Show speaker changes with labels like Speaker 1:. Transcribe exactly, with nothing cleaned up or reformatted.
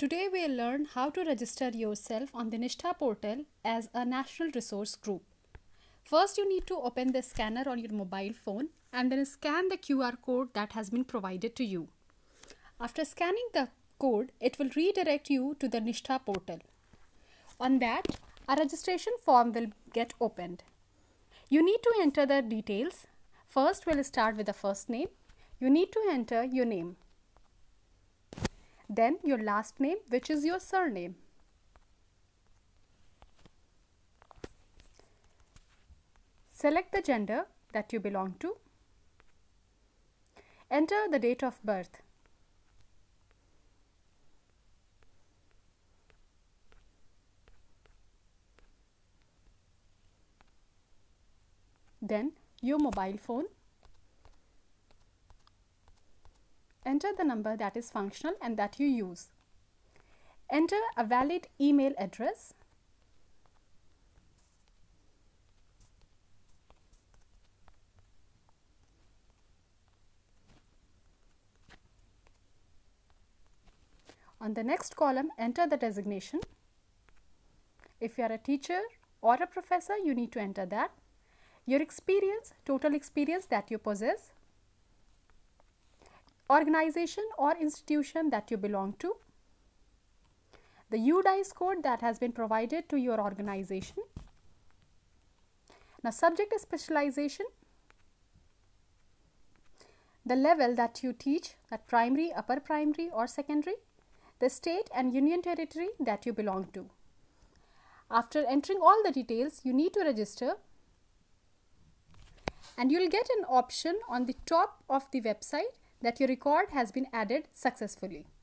Speaker 1: Today we'll learn how to register yourself on the NISHTHA portal as a national resource group. First, you need to open the scanner on your mobile phone and then scan the Q R code that has been provided to you. After scanning the code, it will redirect you to the NISHTHA portal. On that, a registration form will get opened. You need to enter the details. First, we'll start with the first name. You need to enter your name. Then your last name, which is your surname. Select the gender that you belong to. Enter the date of birth. Then your mobile phone. Enter the number that is functional and that you use. Enter a valid email address. On the next column, enter the designation. If you are a teacher or a professor, you need to enter that. Your experience, total experience that you possess. Organization or institution that you belong to. The U D I S code that has been provided to your organization. Now, subject specialization. The level that you teach, that primary, upper primary or secondary. The state and union territory that you belong to. After entering all the details, you need to register. And you will get an option on the top of the website that your record has been added successfully.